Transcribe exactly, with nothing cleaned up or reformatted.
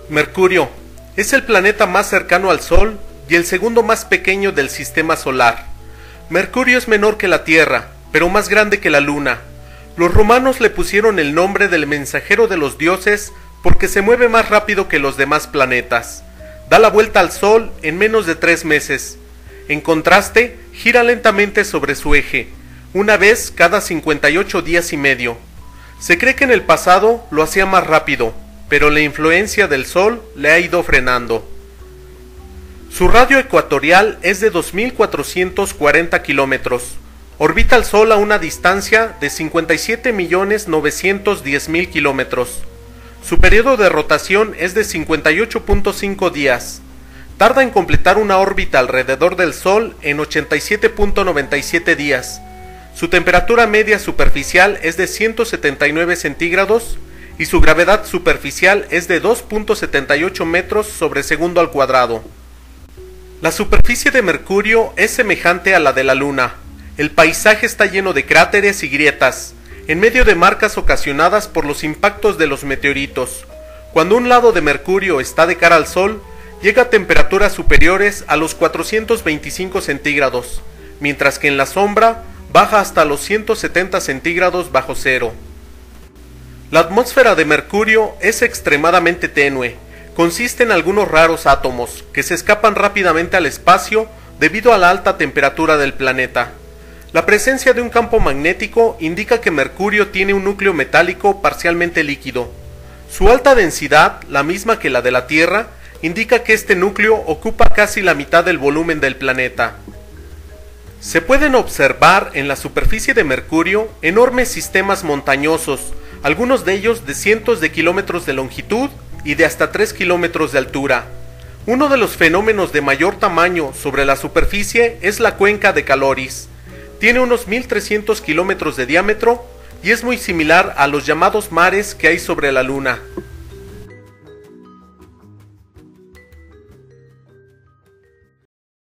Mercurio es el planeta más cercano al Sol y el segundo más pequeño del sistema solar. Mercurio es menor que la Tierra, pero más grande que la Luna. Los romanos le pusieron el nombre del mensajero de los dioses porque se mueve más rápido que los demás planetas. Da la vuelta al Sol en menos de tres meses. En contraste, gira lentamente sobre su eje, una vez cada cincuenta y ocho días y medio. Se cree que en el pasado lo hacía más rápido, pero la influencia del Sol le ha ido frenando. Su radio ecuatorial es de dos mil cuatrocientos cuarenta kilómetros. Orbita al Sol a una distancia de cincuenta y siete millones novecientos diez mil kilómetros. Su periodo de rotación es de cincuenta y ocho punto cinco días. Tarda en completar una órbita alrededor del Sol en ochenta y siete punto noventa y siete días. Su temperatura media superficial es de ciento setenta y nueve centígrados y su gravedad superficial es de dos punto setenta y ocho metros sobre segundo al cuadrado. La superficie de Mercurio es semejante a la de la Luna. El paisaje está lleno de cráteres y grietas, en medio de marcas ocasionadas por los impactos de los meteoritos. Cuando un lado de Mercurio está de cara al Sol, llega a temperaturas superiores a los cuatrocientos veinticinco centígrados, mientras que en la sombra baja hasta los ciento setenta centígrados bajo cero. La atmósfera de Mercurio es extremadamente tenue. Consiste en algunos raros átomos que se escapan rápidamente al espacio debido a la alta temperatura del planeta. La presencia de un campo magnético indica que Mercurio tiene un núcleo metálico parcialmente líquido. Su alta densidad, la misma que la de la Tierra, indica que este núcleo ocupa casi la mitad del volumen del planeta. Se pueden observar en la superficie de Mercurio enormes sistemas montañosos, algunos de ellos de cientos de kilómetros de longitud y de hasta tres kilómetros de altura. Uno de los fenómenos de mayor tamaño sobre la superficie es la cuenca de Caloris. Tiene unos mil trescientos kilómetros de diámetro y es muy similar a los llamados mares que hay sobre la Luna.